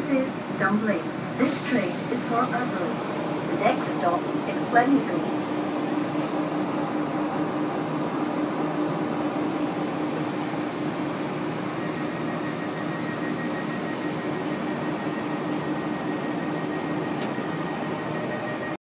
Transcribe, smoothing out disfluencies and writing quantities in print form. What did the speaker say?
is Dumpling. This train is for Arun. The next stop is Gleneagles.